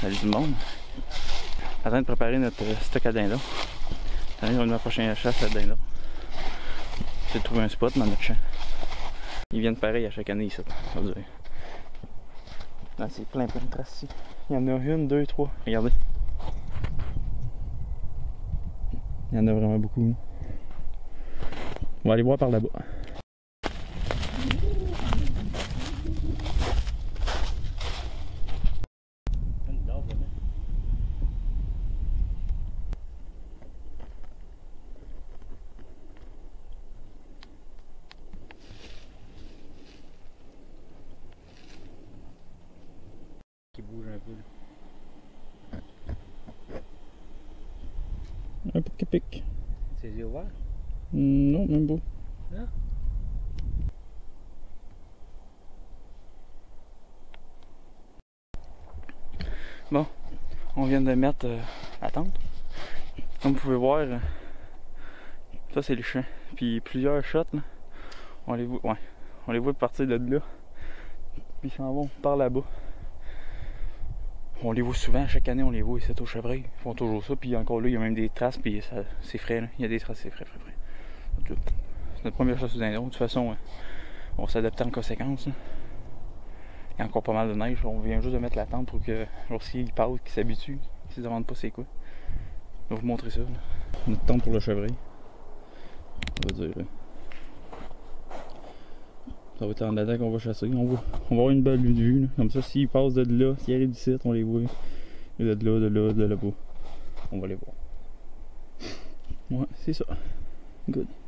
Salut tout le monde. En train de préparer notre stock à dindons. On est ma prochaine chasse à dindons. J'ai trouvé un spot dans notre champ. Ils viennent pareil à chaque année ici. Ah, c'est plein de traces ici. Il y en a une, deux, trois. Regardez. Il y en a vraiment beaucoup. On va aller voir par là-bas. Qui bouge un peu. Un peu de pique. C'est les yeux ouverts? Non, même pas. Non? Bon, on vient de mettre la tente. Comme vous pouvez voir, ça c'est le champ. Puis plusieurs shots, là, on les voit partir de là. Puis ils s'en vont par là-bas. On les voit souvent, chaque année on les voit ici au chevreuil. Ils font toujours ça, puis encore là, il y a même des traces, puis c'est frais, là. Il y a des traces, c'est frais. C'est notre première chasse aux dindons. De toute façon, on s'adapte en conséquence, là. Il y a encore pas mal de neige, on vient juste de mettre la tente pour que lorsqu'ils passent, qu'ils s'habituent, qu'ils ne se demandent pas c'est quoi. Je vais vous montrer ça, là. Notre tente pour le chevreuil. On va dire, là. Ça va être en dedans qu'on va chasser. On va avoir une belle vue, là. Comme ça, s'ils passent de là, s'ils arrivent d'ici, on les voit. Et de là-bas. On va les voir. Ouais, c'est ça. Good.